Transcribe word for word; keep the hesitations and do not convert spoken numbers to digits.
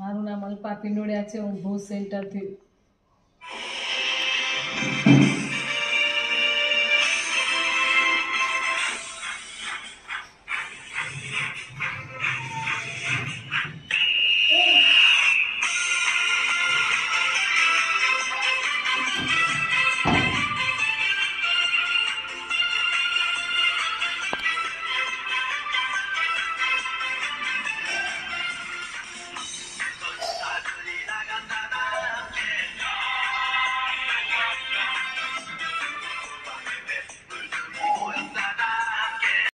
મારું નામ અલ્પા પિંડોળિયા છે. હું ભુજ સેન્ટરથી